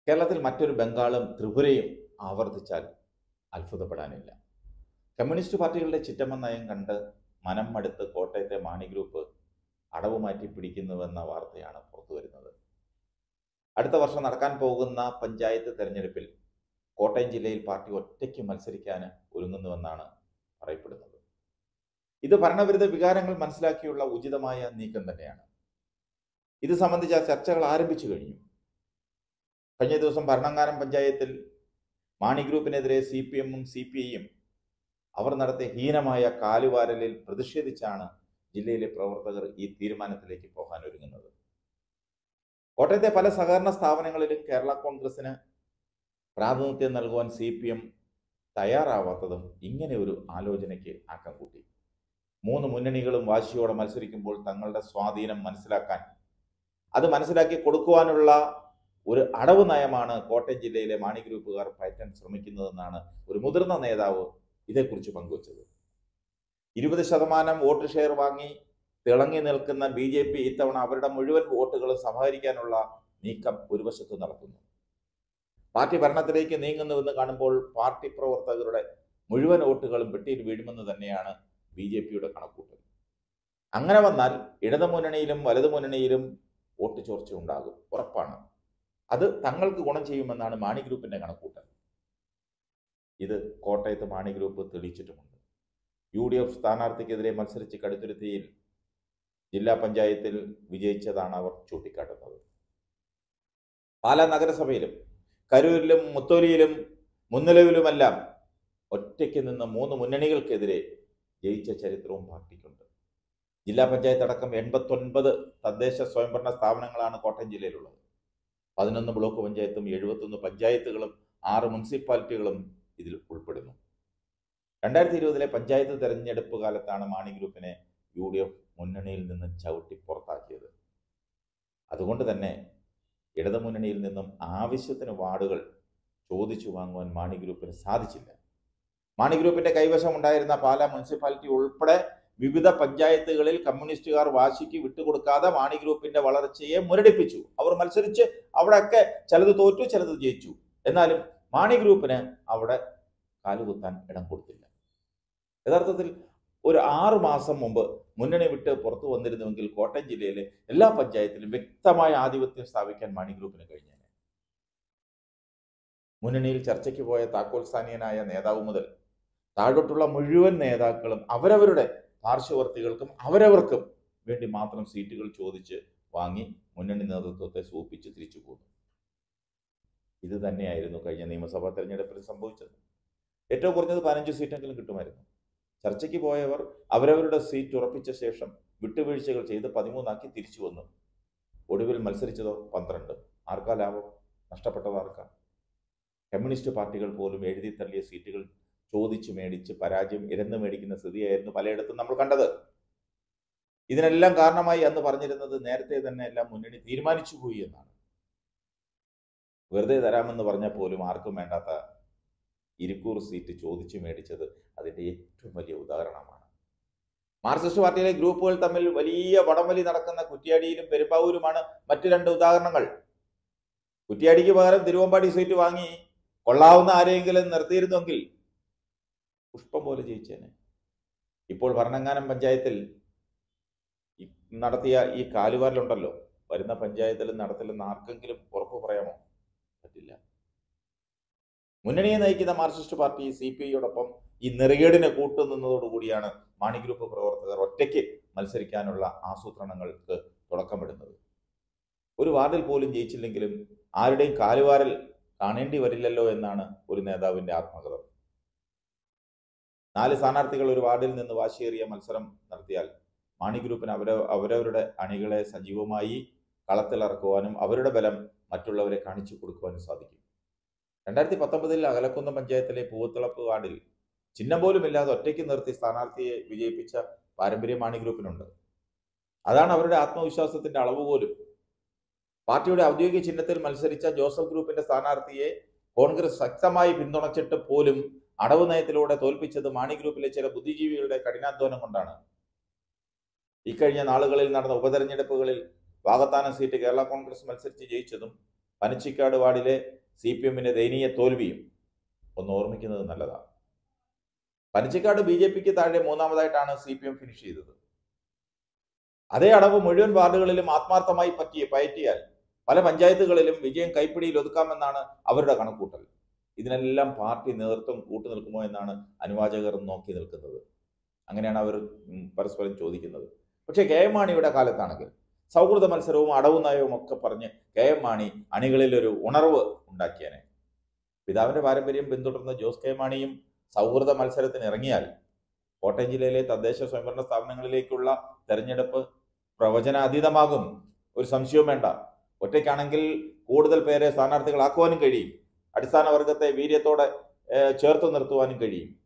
കേരളത്തിൽ മറ്റൊരു ബംഗാളും ത്രിപുരയും ആവർത്തിച്ചാൽ അത്ഭുതപ്പെടാനില്ല. കമ്മ്യൂണിസ്റ്റ് പാർട്ടികളുടെ ചിറ്റമ്മ നയം കണ്ട് മനം മടുത്ത് കോട്ടയത്തെ മാണി ഗ്രൂപ്പ് അടവ് മാറ്റി പിടിക്കുന്നുവെന്ന വാർത്തയാണ് പുറത്തുവരുന്നത്. അടുത്ത വർഷം നടക്കാൻ പോകുന്ന പഞ്ചായത്ത് തെരഞ്ഞെടുപ്പിൽ കോട്ടയം ജില്ലയിൽ പാർട്ടി ഒറ്റയ്ക്ക് മത്സരിക്കാൻ ഒരുങ്ങുന്നുവെന്നാണ് പറയപ്പെടുന്നത്. ഇത് ഭരണവിരുദ്ധ വികാരങ്ങൾ മനസ്സിലാക്കിയുള്ള ഉചിതമായ നീക്കം തന്നെയാണ്. ഇത് സംബന്ധിച്ച ചർച്ചകൾ ആരംഭിച്ചു കഴിഞ്ഞു. കഴിഞ്ഞ ദിവസം ഭരണങ്ങാനം പഞ്ചായത്തിൽ മാണി ഗ്രൂപ്പിനെതിരെ CPM-ഉം CPI-യും അവർ നടത്തിയ ഹീനമായ കാലുവാരലിൽ പ്രതിഷേധിച്ചാണ് ജില്ലയിലെ പ്രവർത്തകർ ഈ തീരുമാനത്തിലേക്ക് പോകാൻ ഒരുങ്ങുന്നത്. കോട്ടയത്തെ പല സഹകരണ സ്ഥാപനങ്ങളിലും കേരള കോൺഗ്രസിന് പ്രാതിനിധ്യം നൽകുവാൻ CPM തയ്യാറാവാത്തതും ഇങ്ങനെ ഒരു ആലോചനയ്ക്ക് ആക്കം കൂട്ടി. 3 മുന്നണികളും വാശിയോടെ മത്സരിക്കുമ്പോൾ തങ്ങളുടെ സ്വാധീനം മനസ്സിലാക്കാൻ, അത് മനസ്സിലാക്കി കൊടുക്കുവാനുള്ള ഒരു അടവ് നയമാണ് കോട്ടയം ജില്ലയിലെ മാണി ഗ്രൂപ്പുകാർ പയറ്റാൻ ശ്രമിക്കുന്നതെന്നാണ് ഒരു മുതിർന്ന നേതാവ് ഇതേക്കുറിച്ച് പങ്കുവച്ചത്. 20% വോട്ട് ഷെയർ വാങ്ങി തിളങ്ങി നിൽക്കുന്ന BJP ഇത്തവണ അവരുടെ മുഴുവൻ വോട്ടുകളും സമാഹരിക്കാനുള്ള നീക്കം ഒരു വശത്ത് നടത്തുന്നു. പാർട്ടി ഭരണത്തിലേക്ക് നീങ്ങുന്നുവെന്ന് കാണുമ്പോൾ പാർട്ടി പ്രവർത്തകരുടെ മുഴുവൻ വോട്ടുകളും പെട്ടിയിൽ വീഴുമെന്ന് തന്നെയാണ് BJPയുടെ കണക്കൂട്ടൽ. അങ്ങനെ വന്നാൽ ഇടതുമുന്നണിയിലും വലതുമുന്നണിയിലും വോട്ട് ചോർച്ച ഉണ്ടാകും, ഉറപ്പാണ്. അത് തങ്ങൾക്ക് ഗുണം ചെയ്യുമെന്നാണ് മാണി ഗ്രൂപ്പിന്റെ കണക്കൂട്ടൽ. ഇത് കോട്ടയത്ത് മാണി ഗ്രൂപ്പ് തെളിയിച്ചിട്ടുമുണ്ട്. UDF സ്ഥാനാർത്ഥിക്കെതിരെ മത്സരിച്ച് കടുത്തുരുത്തിയിൽ ജില്ലാ പഞ്ചായത്തിൽ വിജയിച്ചതാണ് അവർ ചൂണ്ടിക്കാട്ടുന്നത്. പാലാ നഗരസഭയിലും കരൂരിലും മുത്തോലിയിലും മുൻനിലവിലുമെല്ലാം ഒറ്റയ്ക്ക് നിന്ന് 3 മുന്നണികൾക്കെതിരെ ജയിച്ച ചരിത്രവും പാർട്ടിക്കുണ്ട്. ജില്ലാ പഞ്ചായത്ത് അടക്കം 89 തദ്ദേശ സ്വയംഭരണ സ്ഥാപനങ്ങളാണ് കോട്ടയം ജില്ലയിലുള്ളത്. 11 ബ്ലോക്ക് പഞ്ചായത്തും 71 പഞ്ചായത്തുകളും 6 മുനിസിപ്പാലിറ്റികളും ഇതിൽ ഉൾപ്പെടുന്നു. 2020 പഞ്ചായത്ത് തെരഞ്ഞെടുപ്പ് കാലത്താണ് മാണി ഗ്രൂപ്പിനെ UDF മുന്നണിയിൽ നിന്ന് ചവിട്ടി പുറത്താക്കിയത്. അതുകൊണ്ട് തന്നെ ഇടതുമുന്നണിയിൽ നിന്നും ആവശ്യത്തിന് വാർഡുകൾ ചോദിച്ചു വാങ്ങുവാൻ മാണി ഗ്രൂപ്പിന് സാധിച്ചില്ല. മാണി ഗ്രൂപ്പിന്റെ കൈവശം ഉണ്ടായിരുന്ന പാലാ മുനിസിപ്പാലിറ്റി ഉൾപ്പെടെ വിവിധ പഞ്ചായത്തുകളിൽ കമ്മ്യൂണിസ്റ്റുകാർ വാശിക്ക് വിട്ടുകൊടുക്കാതെ മാണി ഗ്രൂപ്പിന്റെ വളർച്ചയെ മുരടിപ്പിച്ചു. അവർ മത്സരിച്ച് അവിടെയൊക്കെ ചിലത് തോറ്റു, ചിലത് ജയിച്ചു. എന്നാലും മാണി ഗ്രൂപ്പിന് അവിടെ കാലുകുത്താൻ ഇടം കൊടുത്തില്ല. യഥാർത്ഥത്തിൽ ഒരു 6 മാസം മുമ്പ് മുന്നണി വിട്ട് പുറത്തു വന്നിരുന്നുവെങ്കിൽ കോട്ടയം ജില്ലയിലെ എല്ലാ പഞ്ചായത്തിലും വ്യക്തമായ ആധിപത്യം സ്ഥാപിക്കാൻ മാണി ഗ്രൂപ്പിന് കഴിഞ്ഞേനെ. മുന്നണിയിൽ ചർച്ചയ്ക്ക് പോയ താക്കോൽ സ്ഥാനീയനായ നേതാവ് മുതൽ താഴോട്ടുള്ള മുഴുവൻ നേതാക്കളും അവരവരുടെ പാർശ്വവർത്തികൾക്കും അവരവർക്കും വേണ്ടി മാത്രം സീറ്റുകൾ ചോദിച്ച് വാങ്ങി മുന്നണി നേതൃത്വത്തെ സൂപ്പിച്ച് തിരിച്ചു പോന്നു. ഇത് തന്നെയായിരുന്നു കഴിഞ്ഞ നിയമസഭാ തെരഞ്ഞെടുപ്പിൽ സംഭവിച്ചത്. ഏറ്റവും കുറഞ്ഞത് 15 സീറ്റെങ്കിലും കിട്ടുമായിരുന്നു. ചർച്ചയ്ക്ക് പോയവർ അവരവരുടെ സീറ്റ് ഉറപ്പിച്ച ശേഷം വിട്ടുവീഴ്ചകൾ ചെയ്ത് 13 തിരിച്ചു വന്നു. ഒടുവിൽ മത്സരിച്ചതോ 12. ആർക്കാ ലാഭം? നഷ്ടപ്പെട്ടത് ആർക്കാ? കമ്മ്യൂണിസ്റ്റ് പാർട്ടികൾ പോലും എഴുതി തള്ളിയ സീറ്റുകൾ ചോദിച്ചു മേടിച്ച് പരാജയം ഇരന്ന് മേടിക്കുന്ന സ്ഥിതിയായിരുന്നു പലയിടത്തും നമ്മൾ കണ്ടത്. ഇതിനെല്ലാം കാരണമായി അന്ന് പറഞ്ഞിരുന്നത് നേരത്തെ തന്നെ എല്ലാം മുന്നണി തീരുമാനിച്ചു പോയി എന്നാണ്. വെറുതെ തരാമെന്ന് പറഞ്ഞാൽ പോലും ആർക്കും വേണ്ടാത്ത ഇരിക്കൂർ സീറ്റ് ചോദിച്ചു മേടിച്ചത് അതിൻ്റെ ഏറ്റവും വലിയ ഉദാഹരണമാണ്. മാർക്സിസ്റ്റ് പാർട്ടിയിലെ ഗ്രൂപ്പുകൾ തമ്മിൽ വലിയ വടംവലി നടക്കുന്ന കുറ്റ്യാടിയിലും പെരുമ്പാവൂരുമാണ് മറ്റു 2 ഉദാഹരണങ്ങൾ. കുറ്റ്യാടിക്ക് പകരം തിരുവമ്പാടി സീറ്റ് വാങ്ങി കൊള്ളാവുന്ന ആരെയെങ്കിലും നിർത്തിയിരുന്നെങ്കിൽ പുഷ്പം പോലെ ജയിച്ചേനെ. ഇപ്പോൾ ഭരണങ്ങാനം പഞ്ചായത്തിൽ നടത്തിയ ഈ കാലുവാരലുണ്ടല്ലോ, വരുന്ന പഞ്ചായത്തിലും നടത്തില്ലെന്ന് ആർക്കെങ്കിലും ഉറപ്പ് പറയാമോ? പറ്റില്ല. മുന്നണിയെ നയിക്കുന്ന മാർക്സിസ്റ്റ് പാർട്ടി CPIയോടൊപ്പം ഈ നെറുകേടിനെ കൂട്ടുനിന്നതോടുകൂടിയാണ് മാണി ഗ്രൂപ്പ് പ്രവർത്തകർ ഒറ്റയ്ക്ക് മത്സരിക്കാനുള്ള ആസൂത്രണങ്ങൾക്ക് തുടക്കമിടുന്നത്. ഒരു വാർഡിൽ പോലും ജയിച്ചില്ലെങ്കിലും ആരുടെയും കാലുവാരൽ കാണേണ്ടി വരില്ലല്ലോ എന്നാണ് ഒരു നേതാവിന്റെ ആത്മകഥ. 4 സ്ഥാനാർത്ഥികൾ ഒരു വാർഡിൽ നിന്ന് വാശിയേറിയ മത്സരം നടത്തിയാൽ മാണി ഗ്രൂപ്പിന് അവരവരുടെ അണികളെ സജീവമായി കളത്തിലിറക്കുവാനും അവരുടെ ബലം മറ്റുള്ളവരെ കാണിച്ചു കൊടുക്കുവാനും സാധിക്കും. 2019 അകലക്കുന്നം പഞ്ചായത്തിലെ പൂവത്തിളപ്പ് വാർഡിൽ ചിഹ്നം പോലും ഇല്ലാതെ ഒറ്റയ്ക്ക് നിർത്തി സ്ഥാനാർത്ഥിയെ വിജയിപ്പിച്ച പാരമ്പര്യം മാണി ഗ്രൂപ്പിനുണ്ട്. അതാണ് അവരുടെ ആത്മവിശ്വാസത്തിന്റെ അളവ് പോലും. പാർട്ടിയുടെ ഔദ്യോഗിക ചിഹ്നത്തിൽ മത്സരിച്ച ജോസഫ് ഗ്രൂപ്പിന്റെ സ്ഥാനാർത്ഥിയെ കോൺഗ്രസ് ശക്തമായി പിന്തുണച്ചിട്ട് പോലും അടവ് നയത്തിലൂടെ തോൽപ്പിച്ചത് മാണി ഗ്രൂപ്പിലെ ചില ബുദ്ധിജീവികളുടെ കഠിനാധ്വാനം കൊണ്ടാണ്. ഇക്കഴിഞ്ഞ നാളുകളിൽ നടന്ന ഉപതെരഞ്ഞെടുപ്പുകളിൽ വാകത്താനം സീറ്റ് കേരള കോൺഗ്രസ് മത്സരിച്ച് ജയിച്ചതും പനച്ചിക്കാട് വാർഡിലെ CPM-ന്റെ ദയനീയ തോൽവിയും ഒന്ന് ഓർമ്മിക്കുന്നത് നല്ലതാണ്. പനച്ചിക്കാട് BJP-ക്ക് താഴെ മൂന്നാമതായിട്ടാണ് CPM ഫിനിഷ് ചെയ്തത്. അതേ അടവ് മുഴുവൻ വാർഡുകളിലും ആത്മാർത്ഥമായി പയറ്റിയാൽ പല പഞ്ചായത്തുകളിലും വിജയം കൈപ്പിടിയിൽ ഒതുക്കാമെന്നാണ് അവരുടെ കണക്കൂട്ടൽ. ഇതിനെല്ലാം പാർട്ടി നേതൃത്വം കൂട്ടുനിൽക്കുമോ എന്നാണ് അനുവാചകർ നോക്കി നിൽക്കുന്നത്. അങ്ങനെയാണ് അവർ പരസ്പരം ചോദിക്കുന്നത്. പക്ഷേ KM മാണിയുടെ കാലത്താണെങ്കിൽ സൗഹൃദ മത്സരവും അടവ് നയവും ഒക്കെ പറഞ്ഞ് KM മാണി അണികളിൽ ഒരു ഉണർവ് ഉണ്ടാക്കിയനെ. പിതാവിന്റെ പാരമ്പര്യം പിന്തുടർന്ന ജോസ് കെ മാണിയും സൗഹൃദ മത്സരത്തിന് ഇറങ്ങിയാൽ കോട്ടയം ജില്ലയിലെ തദ്ദേശ സ്വയംഭരണ സ്ഥാപനങ്ങളിലേക്കുള്ള തെരഞ്ഞെടുപ്പ് പ്രവചനാതീതമാകും. ഒരു സംശയവും വേണ്ട. ഒറ്റയ്ക്കാണെങ്കിൽ കൂടുതൽ പേരെ സ്ഥാനാർത്ഥികളാക്കുവാനും കഴിയും. അടിസ്ഥാന വർഗത്തെ വീര്യത്തോടെ ചേർത്ത് നിർത്തുവാനും കഴിയും.